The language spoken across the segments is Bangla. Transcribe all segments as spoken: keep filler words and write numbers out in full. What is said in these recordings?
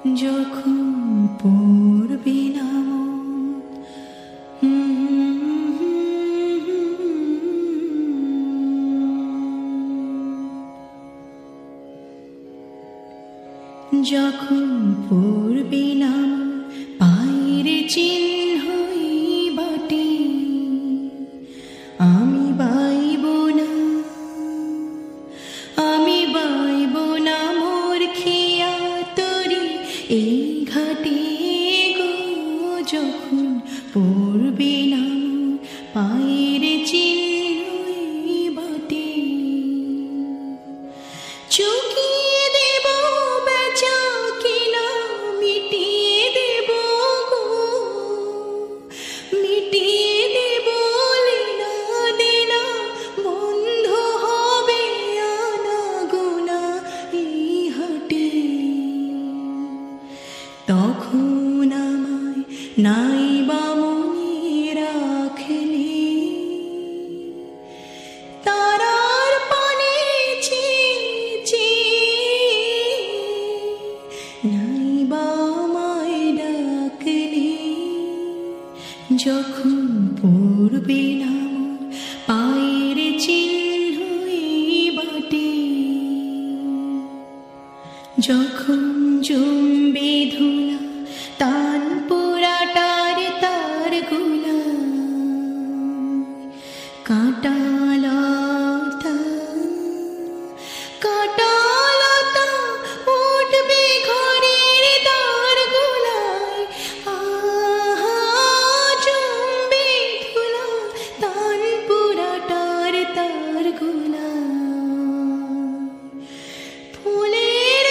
যখন পড়বে না যখন পড়বে না পায়ের চিহ্নই বাটে, আমি বাইব না আমি বাইব না মোর খেয়া তরি এই ঘাটে গো। যখন পড়বে না পায়ের চিহ্নই বাটে, চুকিয়ে দেব বেচা কিনা মিটিয়ে দেব গো, মিটিয়ে দেব লেনা দেনা, বন্ধ হবে আনা গোনা এই হাটে। তখন আমায় নাই বা মনে রাখলে, তারার পানে নাই বা আমায় ডাকলে। যখন পড়বে না পায়ের চিহ্নই বাটে, যখন জমবে ধুলা তান পোড়াটার তার গুলা, কাঁটালতা কাঁটালতা উঠবে ঘরের দ্বার গুলায়, আহা জমবে ধুলা তান পোড়াটার তার গুলা। ফুলের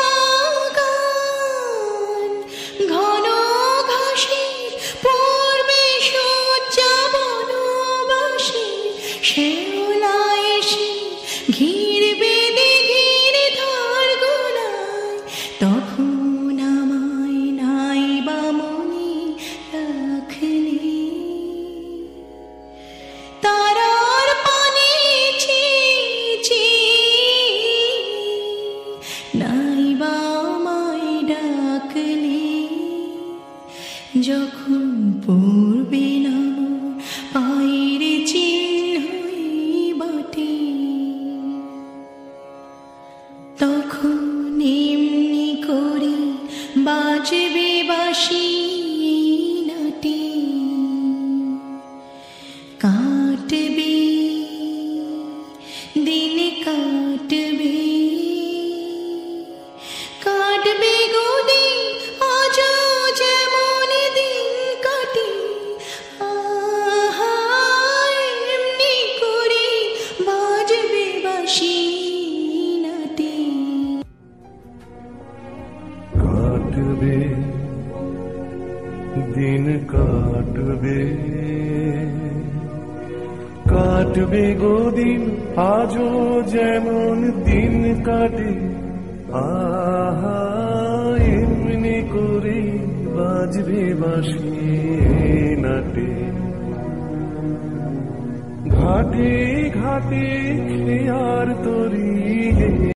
বাগান ঘন ঘাসের পড়বে সজ্জা বনবাসে, শ্যাওলা এসে ঘিরবে দিঘির ধার গোলায়। তখন আমায় নাই বা মনে রাখলে, তারার পানে নাই বা আমায় ডাকলে। যখন পড়বে না পায়ের চিহ্নই বাটে, তখন এমনি করে বাজবে বাঁশি নাটে, কাটবে দিন কাটবে কাটবে গো দিন, আজও যেমন দিন কাটে। আহা এমনি করে বাজবে বাঁশি নাটে। কাটবে দিন কাটবে কাটবে গো দিন, আজও যেমন দিন কাটে। আহা এমনি করে বাজবে বাঁশি নাটে, ঘাটে ঘাটে খেয়ার তরি।